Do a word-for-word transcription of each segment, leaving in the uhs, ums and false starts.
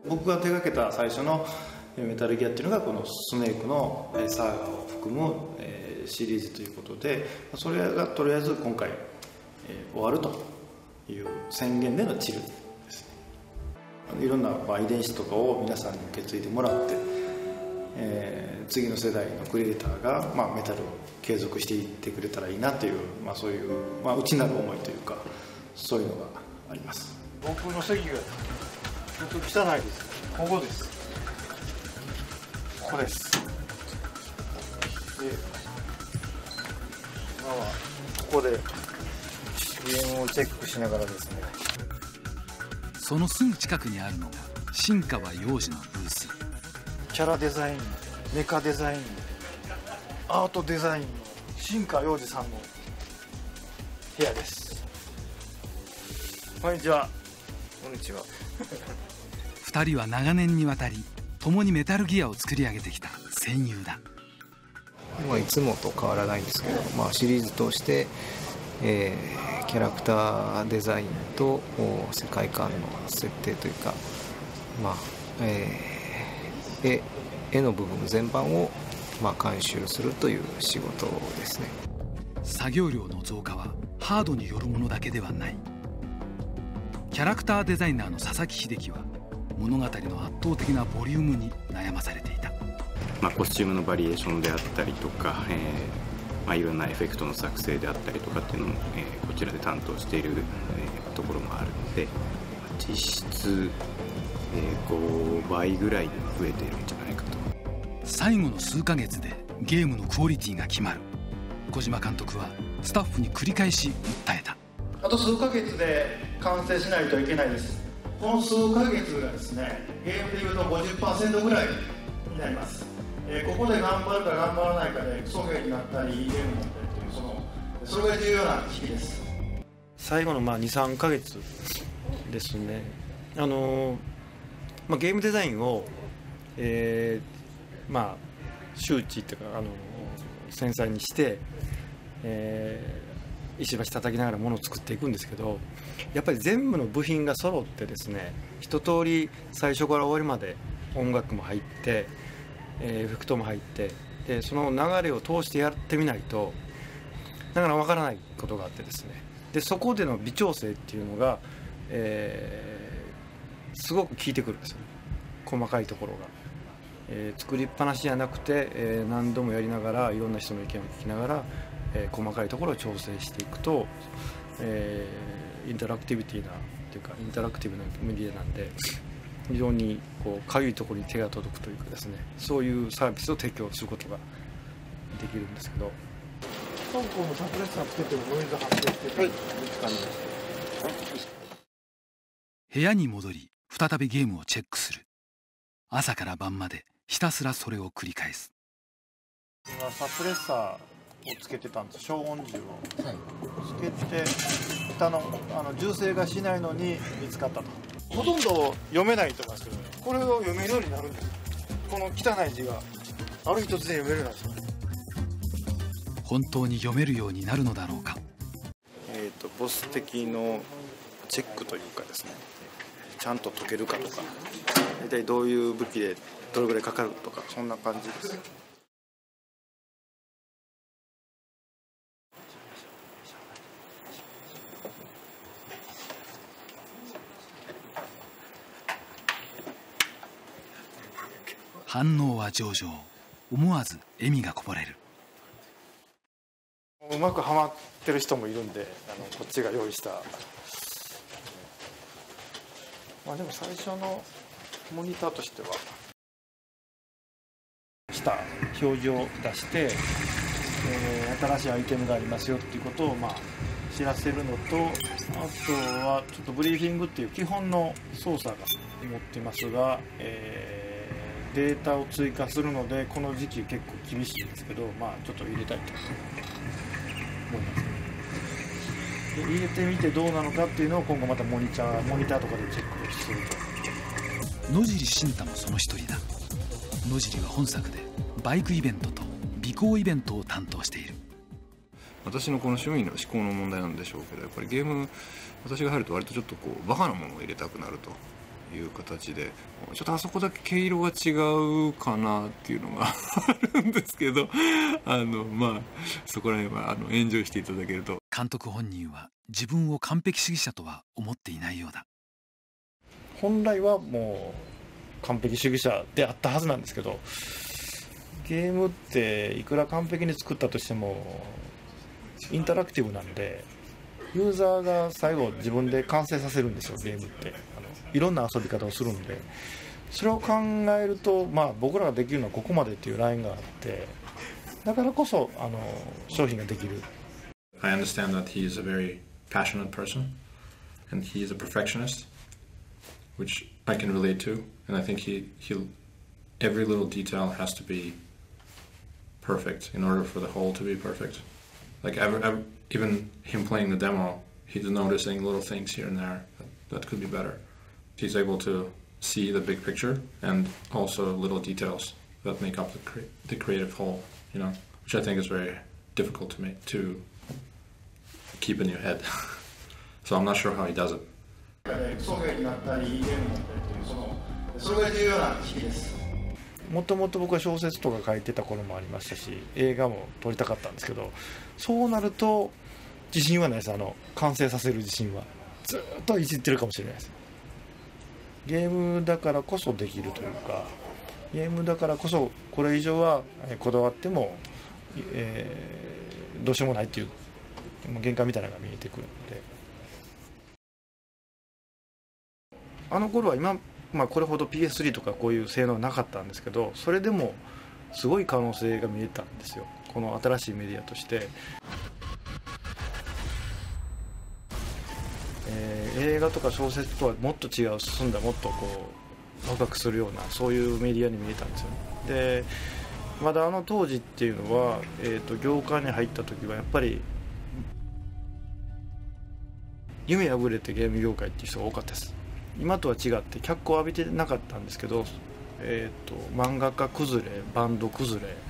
僕が手がけた最初のメタルギアっていうのがこのスネークのサーガを含むシリーズということで、それがとりあえず今回終わるという宣言でのチルですね。いろんな遺伝子とかを皆さんに受け継いでもらって、えー、次の世代のクリエイターが、まあ、メタルを継続していってくれたらいいなという、まあ、そういう、まあ、内なる思いというか、そういうのがあります。 僕の席がちょっと汚いです。ここです。ここです。で、今はここでゲームをチェックしながらですね。 そのすぐ近くにあるのが新川洋二のブース。 キャラデザイン、メカデザイン、アートデザインの新川洋二さんの部屋です。こんにちは。こんにちは。 ふたりは長年にわたり共にメタルギアを作り上げてきた戦友だ。 まあ、いつもと変わらないんですけど、まあ、シリーズ通して、えー、キャラクターデザインと世界観の設定というか、まあえー、絵, 絵の部分全般を、まあ、監修するという仕事ですね。 作業量の増加はハードによるものだけではない。キャラクターデザイナーの佐々木秀樹は物語の圧倒的なボリュームに悩まされていた。 まあ、コスチュームのバリエーションであったりとか、えーまあ、いろんなエフェクトの作成であったりとかっていうのも、えー、こちらで担当している、えー、ところもあるので、実質、えー、ごばいぐらい増えているんじゃないかと。 最後の数ヶ月でゲームのクオリティが決まる。小島監督はスタッフに繰り返し訴えた。 あと数ヶ月で完成しないといけないです。この数ヶ月がですね、ゲームでいうと ごじゅっパーセント ぐらいになります。えー、ここで頑張るか頑張らないかでクソゲーになったりゲームになったりという、そのそれが重要な時期です。最後のまあ にさんかげつですね。あのーまあ、ゲームデザインを、えー、まあ周知っていうか、あのー、繊細にして、えー、石橋叩きながらものを作っていくんですけど、やっぱり全部の部品が揃ってですね、一通り最初から終わりまで音楽も入って、エフェクトも入って、でその流れを通してやってみないとなかなかわからないことがあってですね、でそこでの微調整っていうのが、えー、すごく効いてくるんですよね。細かいところが、えー、作りっぱなしじゃなくて、えー、何度もやりながらいろんな人の意見を聞きながら、えー、細かいところを調整していくと、えー、インタラクティビティなっていうかインタラクティブなメディアなんで、非常にこうかゆいところに手が届くというかですね、そういうサービスを提供することができるんですけど、香港のサプレッサーつけてもノイズ発生してる感じです。 部屋に戻り再びゲームをチェックする。朝から晩までひたすらそれを繰り返す。 今サプレッサーをつけてたんです。消音銃を、はい、つけて下のあの銃声がしないのに見つかったと。ほとんど読めないと思いますけど、ね、これを読めるようになるんです。この汚い字がある日突然読めるようになるんですよ。 本当に読めるようになるのだろうか。 えーと、ボス的のチェックというかですね、ちゃんと解けるかとか、大体どういう武器でどれぐらいかかるとか、そんな感じです。 反応は上々。思わず笑みがこぼれる。 うまくはまってる人もいるんで、あのこっちが用意した、まあ、でも最初のモニターとしてはした表示を出して、えー、新しいアイテムがありますよっていうことをまあ知らせるのと、あとはちょっとブリーフィングっていう基本の操作が持ってますが、えーデータを追加するのでこの時期結構厳しいんですけど、まあちょっと入れたいと思います。で入れてみてどうなのかっていうのを今後またモニターモニターとかでチェックすると。 野尻慎太もその一人だ。野尻は本作でバイクイベントと尾行イベントを担当している。 私のこの趣味の思考の問題なんでしょうけど、やっぱりゲーム私が入ると割とちょっとこうバカなものを入れたくなるという形で、ちょっとあそこだけ毛色が違うかなっていうのがあるんですけど、あのまあそこら辺はあのエンジョイしていただけると。 監督本人は自分を完璧主義者とは思っていないようだ。 本来はもう完璧主義者であったはずなんですけど、ゲームっていくら完璧に作ったとしてもインタラクティブなんで、ユーザーが最後自分で完成させるんですよ。ゲームってあのいろんな遊び方をするんで、それを考えると、まあ、僕らができるのはここまでっていうラインがあって、だからこそあの商品ができる。 I understand that he is a very passionate person and he is a perfectionist, which I can relate to, and I think he he'll every little detail has to be perfect in order for the whole to be perfect. Like ever, ever, even him playing the demo, he's noticing little things here and there that, that could be better. He's able to see the big picture and also little details that make up the, cre- the creative whole, you know, which I think is very difficult to make to keep in your head. So I'm not sure how he does it. ソフトになったりゲームになったりというそのそれが重要な時期です。 もともと僕は小説とか書いてた頃もありましたし、映画も撮りたかったんですけど、そうなると自信はないです。あの完成させる自信はずっといじってるかもしれないです。ゲームだからこそできるというか、ゲームだからこそこれ以上はこだわっても、えー、どうしようもないっていう限界みたいなのが見えてくるので、あの頃は今、まあ、これほど ピーエススリー とかこういう性能はなかったんですけど、それでもすごい可能性が見えたんですよ、この新しいメディアとして。えー、映画とか小説とはもっと違う、進んだもっとこうワクワクするような、そういうメディアに見えたんですよね。でまだあの当時っていうのは、えーと、業界に入った時はやっぱり夢破れてゲーム業界っていう人が多かったです。今とは違って脚光を浴びてなかったんですけど、えーと、漫画家崩れ、バンド崩れ、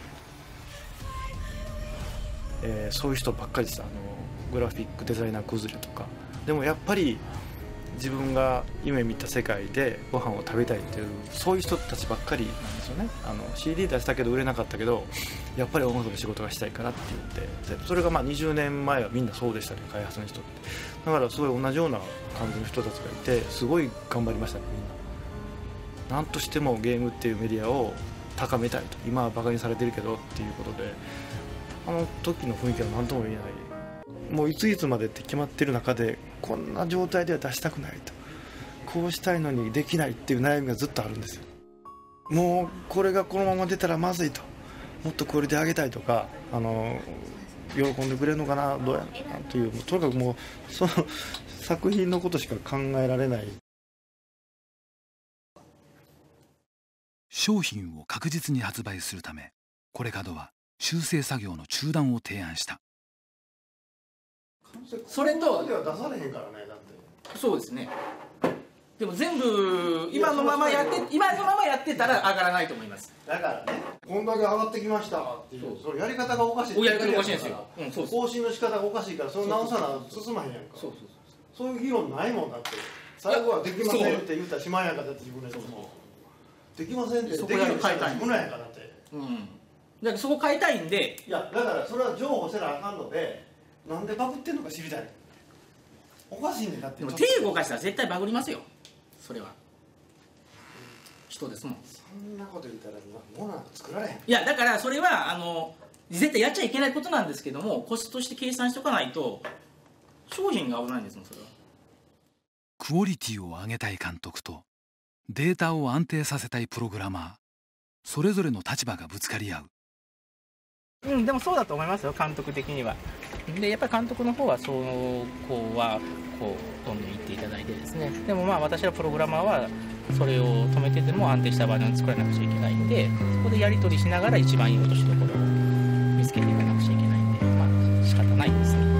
えー、そういう人ばっかりです。あのグラフィックデザイナー崩れとか。でもやっぱり自分が夢見た世界でご飯を食べたいっていう、そういう人たちばっかりなんですよね。あの シーディー 出したけど売れなかったけど、やっぱり音楽の仕事がしたいからって言って、それがまあにじゅうねんまえはみんなそうでしたね、開発の人って。だからすごい同じような感じの人たちがいて、すごい頑張りましたね、みんな。なんとしてもゲームっていうメディアを高めたいと、今はバカにされてるけどっていうことで、あの時の雰囲気は何とも言えない。もういついつまでって決まってる中で、こんな状態では出したくないと、こうしたいのにできないっていう悩みがずっとあるんですよ。もうこれがこのまま出たらまずいと、もっとクオリティ上げたいとか、あの喜んでくれるのかな、どうやなという、とにかくもうその作品のことしか考えられない。 商品を確実に発売するため、コレカドは修正作業の中断を提案した。 それとでは出されへんからね、だってそうですね。でも全部今のままやって今のままやってたら上がらないと思います。 だからね、こんだけ上がってきましたっていう、そのやり方がおかしいっておやり方がおかしいんですよ。うん、そうそう。 更新の仕方がおかしいから、その直さな進まへんやんか。そうそうそう。そういう議論ないもんだって。最後はできませんって言ったらしまいやんか、だって自分でそうできませんってそこやる変えたい。 自分なんやんかだって。 うん。だからそこ変えたいんで。 いやだからそれは譲歩せなあかんので、なんでバグってんのか知りたい。おかしいねだって。 でも手動かしたら絶対バグりますよ。それは。人ですもん。 そんなこと言ったらものなんか作られへん。 いやだからそれはあの絶対やっちゃいけないことなんですけども、コストとして計算しておかないと商品が危ないんですもん、それは。 クオリティを上げたい監督とデータを安定させたいプログラマー、それぞれの立場がぶつかり合う。 うん、でもそうだと思いますよ、監督的には。でやっぱり監督の方はそこはこうどんどん言っていただいてですね。でもまあ私らプログラマーはそれを止めてても安定したバージョンを作らなくちゃいけないんで、そこでやり取りしながら一番いい落としどころを見つけていかなくちゃいけないんで、まあ仕方ないですね。